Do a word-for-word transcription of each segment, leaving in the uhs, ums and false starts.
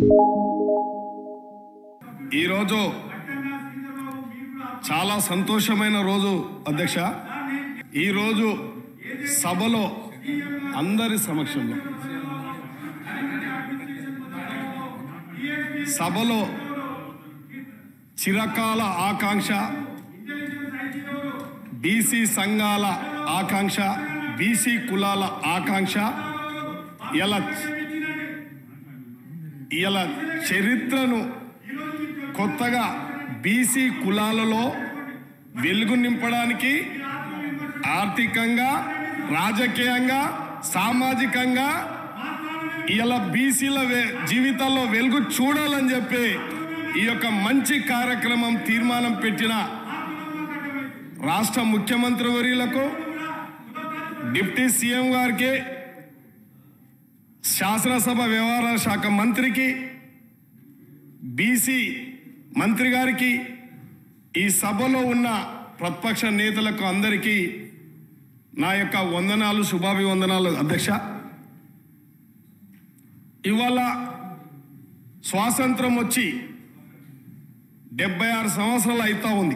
ఈరోజు చాలా సంతోషమైన రోజు అధ్యక్ష. ఈరోజు సభలో అందరి సమక్షంలో సభలో చిరకాల ఆకాంక్ష, బీసీ సంఘాల ఆకాంక్ష, బీసీ కులాల ఆకాంక్ష ఇలా ఇలా చరిత్రను కొత్తగా బీసీ కులాలలో వెలుగు నింపడానికి ఆర్థికంగా, రాజకీయంగా, సామాజికంగా ఇలా బీసీల జీవితాల్లో వెలుగు చూడాలని చెప్పి ఈ యొక్క మంచి కార్యక్రమం తీర్మానం పెట్టిన రాష్ట్ర ముఖ్యమంత్రి వర్యులకు, డిప్యూటీ సీఎం గారికి, శాసనసభ వ్యవహారాల శాఖ మంత్రికి, బీసీ మంత్రి గారికి, ఈ సభలో ఉన్న ప్రతిపక్ష నేతలకు అందరికీ నా యొక్క వందనాలు, శుభాభివందనాలు అధ్యక్ష. ఇవాళ స్వాతంత్రం వచ్చి డెబ్బై ఆరు సంవత్సరాలు అవుతా ఉంది.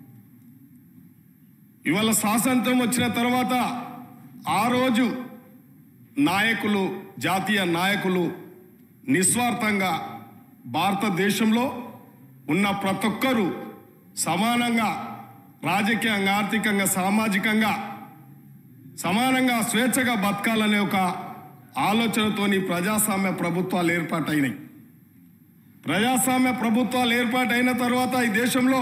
ఇవాళ స్వాతంత్రం వచ్చిన తర్వాత ఆ రోజు నాయకులు, జాతీయ నాయకులు నిస్వార్థంగా భారతదేశంలో ఉన్న ప్రతి ఒక్కరూ సమానంగా రాజకీయంగా, ఆర్థికంగా, సామాజికంగా సమానంగా స్వేచ్ఛగా బతకాలనే ఒక ఆలోచనతోని ప్రజాస్వామ్య ప్రభుత్వాలు ఏర్పాటైనాయి. ప్రజాస్వామ్య ప్రభుత్వాలు ఏర్పాటైన తర్వాత ఈ దేశంలో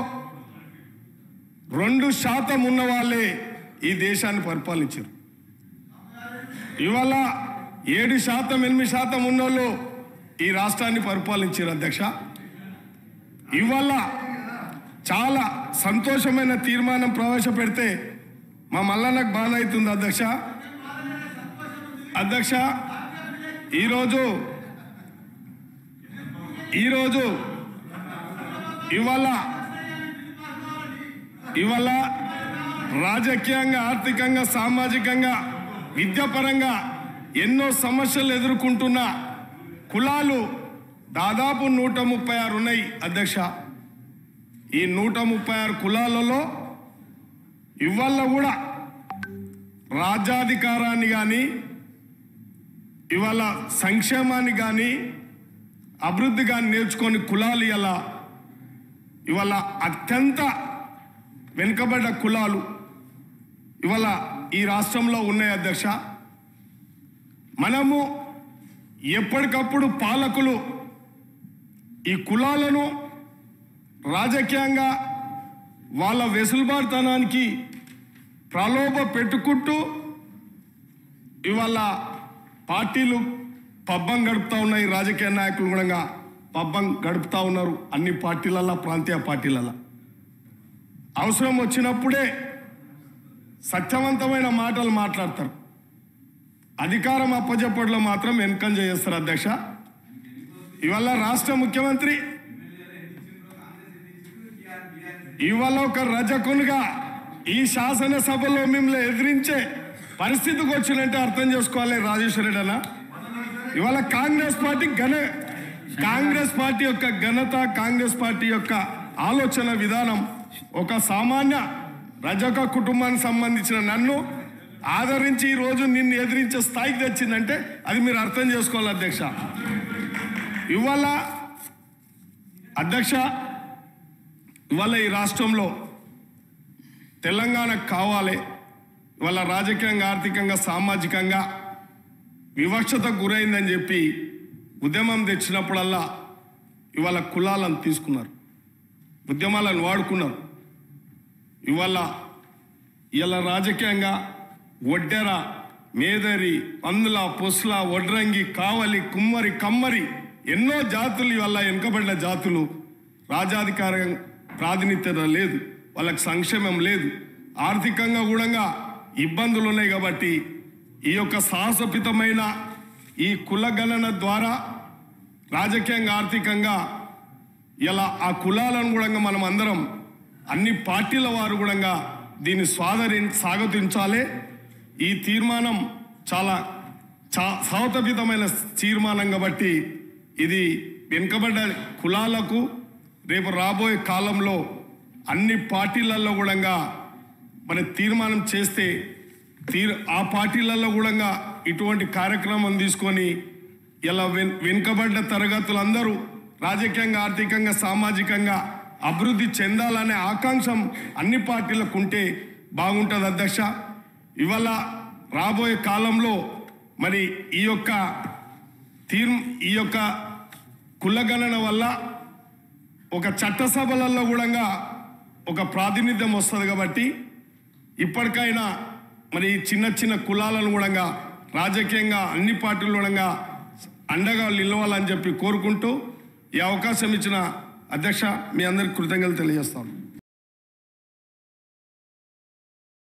రెండు శాతం ఉన్న వాళ్ళే ఈ దేశాన్ని పరిపాలించారు. ఇవాళ ఏడు శాతం ఎనిమిది శాతం ఉన్నోళ్ళు ఈ రాష్ట్రాన్ని పరిపాలించారు అధ్యక్ష. ఇవాళ చాలా సంతోషమైన తీర్మానం ప్రవేశపెడితే మా మల్లన్నకు బాధ అవుతుంది అధ్యక్ష. అధ్యక్ష ఈరోజు ఈరోజు ఇవాళ ఇవాళ రాజకీయంగా, ఆర్థికంగా, సామాజికంగా, విద్యాపరంగా ఎన్నో సమస్యలు ఎదుర్కొంటున్న కులాలు దాదాపు నూట ముప్పై ఆరు ఉన్నాయి అధ్యక్ష. ఈ నూట ముప్పై ఆరు కులాలలో ఇవాళ కూడా రాజ్యాధికారాన్ని కానీ, ఇవాళ సంక్షేమాన్ని కానీ, అభివృద్ధి కానీ నేర్చుకొని కులాలు ఇలా ఇవాళ అత్యంత వెనుకబడ్డ కులాలు ఇవాళ ఈ రాష్ట్రంలో ఉన్నాయి అధ్యక్ష. మనము ఎప్పటికప్పుడు పాలకులు ఈ కులాలను రాజకీయంగా వాళ్ళ వెసులుబాటుతనానికి ప్రలోభ పెట్టుకుంటూ ఇవాళ పార్టీలు పబ్బం గడుపుతూ ఉన్నాయి. రాజకీయ నాయకులు కూడా పబ్బం గడుపుతూ ఉన్నారు అన్ని పార్టీలల్లో, ప్రాంతీయ పార్టీలలో. అవసరం వచ్చినప్పుడే సత్యవంతమైన మాటలు మాట్లాడతారు, అధికారం అప్పచెప్పట్లో మాత్రం వెనుకంజ చేస్తారు అధ్యక్ష. ఇవాళ రాష్ట్ర ముఖ్యమంత్రి ఇవాళ ఒక రజకునిగా ఈ శాసనసభలో మిమ్మల్ని ఎదిరించే పరిస్థితికి వచ్చినట్టే అర్థం చేసుకోవాలి రాజేశ్వర రెడ్డి అన్న. ఇవాళ కాంగ్రెస్ పార్టీ ఘన కాంగ్రెస్ పార్టీ యొక్క ఘనత, కాంగ్రెస్ పార్టీ యొక్క ఆలోచన విధానం ఒక సామాన్య రజక కుటుంబానికి సంబంధించిన నన్ను ఆదరించి ఈరోజు నిన్ను ఎదిరించే స్థాయికి తెచ్చిందంటే అది మీరు అర్థం చేసుకోవాలి అధ్యక్ష. ఇవాళ అధ్యక్ష ఇవాళ ఈ రాష్ట్రంలో తెలంగాణ కావాలి. ఇవాళ రాజకీయంగా, ఆర్థికంగా, సామాజికంగా వివక్షతకు గురైందని చెప్పి ఉద్యమం తెచ్చినప్పుడల్లా ఇవాళ కులాలను తీసుకున్నారు, ఉద్యమాలను వాడుకున్నారు. ఇవాళ ఇలా రాజకీయంగా ఒడ్డెర, మేదరి, పందుల, పొస్ల, వడ్రంగి, కావలి, కుమ్మరి, కమ్మరి ఎన్నో జాతులు ఇవాళ వెనుకబడిన జాతులు రాజాధికార ప్రాతినిధ్యత లేదు, వాళ్ళకి సంక్షేమం లేదు, ఆర్థికంగా కూడా ఇబ్బందులు ఉన్నాయి. కాబట్టి ఈ యొక్క సాహసోపేతమైన ఈ కులగణన ద్వారా రాజకీయంగా, ఆర్థికంగా ఇలా ఆ కులాలను కూడా మనం అందరం అన్ని పార్టీల వారు కూడా దీన్ని స్వాగతి స్వాగతించాలి. ఈ తీర్మానం చాలా సాహసోపేతమైన తీర్మానం కాబట్టి ఇది వెనుకబడ్డ కులాలకు రేపు రాబోయే కాలంలో అన్ని పార్టీలలో కూడా మరి తీర్మానం చేస్తే తీర్ ఆ పార్టీలలో కూడా ఇటువంటి కార్యక్రమం తీసుకొని ఇలా వెన్ వెనుకబడ్డ తరగతులందరూ రాజకీయంగా ఆర్థికంగా సామాజికంగా అభివృద్ధి చెందాలనే ఆకాంక్ష అన్ని పార్టీలకు ఉంటే బాగుంటుంది అధ్యక్ష. ఇవాళ రాబోయే కాలంలో మరి ఈ యొక్క తీర్ ఈ యొక్క కులగణన వల్ల ఒక చట్టసభలలో కూడా ఒక ప్రాతినిధ్యం వస్తుంది కాబట్టి ఇప్పటికైనా మరి చిన్న చిన్న కులాలను కూడా రాజకీయంగా అన్ని పార్టీలు కూడా అండగా నిలవాలని చెప్పి కోరుకుంటూ ఈ అవకాశం ఇచ్చిన అధ్యక్ష మీ అందరికి కృతజ్ఞతలు తెలియజేస్తాను.